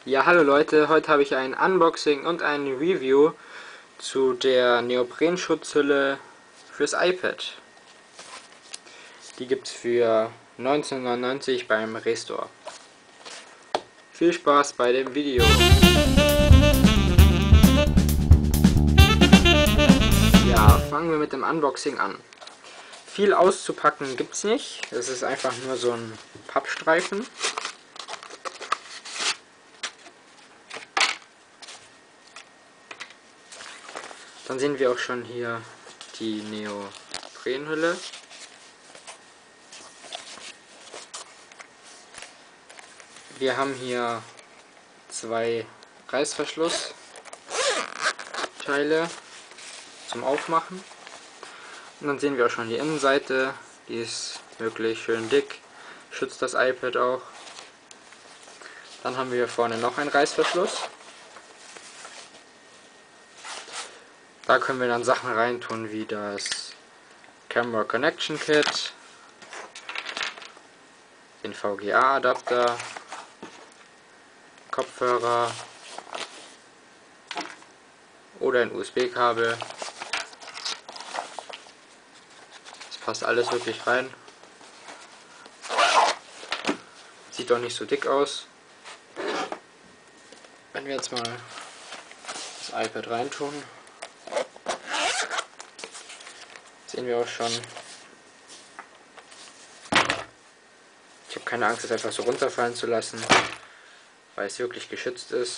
Ja, hallo Leute, heute habe ich ein Unboxing und ein Review zu der Neoprenschutzhülle fürs iPad. Die gibt es für 19,99 beim Restore. Viel Spaß bei dem Video. Ja, fangen wir mit dem Unboxing an. Viel auszupacken gibt es nicht, es ist einfach nur so ein Pappstreifen. Dann sehen wir auch schon hier die Neoprenhülle. Wir haben hier zwei Reißverschlussteile zum Aufmachen. Und dann sehen wir auch schon die Innenseite, die ist wirklich schön dick, schützt das iPad auch. Dann haben wir hier vorne noch einen Reißverschluss. Da können wir dann Sachen reintun wie das Camera Connection Kit, den VGA-Adapter, Kopfhörer oder ein USB-Kabel. Das passt alles wirklich rein. Sieht doch nicht so dick aus. Wenn wir jetzt mal das iPad reintun, sehen wir auch schon. Ich habe keine Angst, es einfach so runterfallen zu lassen, weil es wirklich geschützt ist.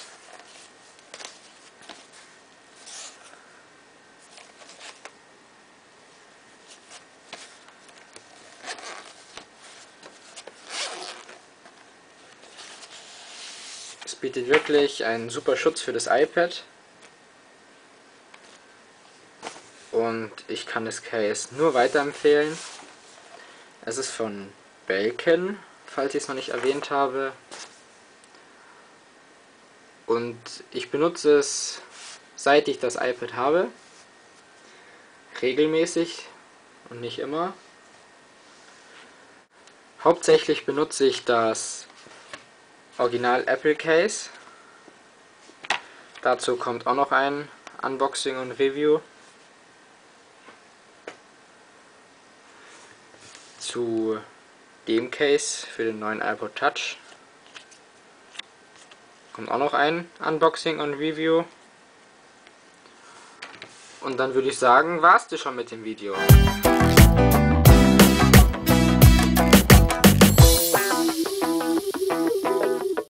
Es bietet wirklich einen super Schutz für das iPad. Und ich kann das Case nur weiterempfehlen. Es ist von Belkin, falls ich es noch nicht erwähnt habe. Und ich benutze es, seit ich das iPad habe, regelmäßig und nicht immer. Hauptsächlich benutze ich das Original Apple Case. Dazu kommt auch noch ein Unboxing und Review. Zu dem Case für den neuen iPod Touch kommt auch noch ein Unboxing und Review. Und dann würde ich sagen, war's das schon mit dem Video.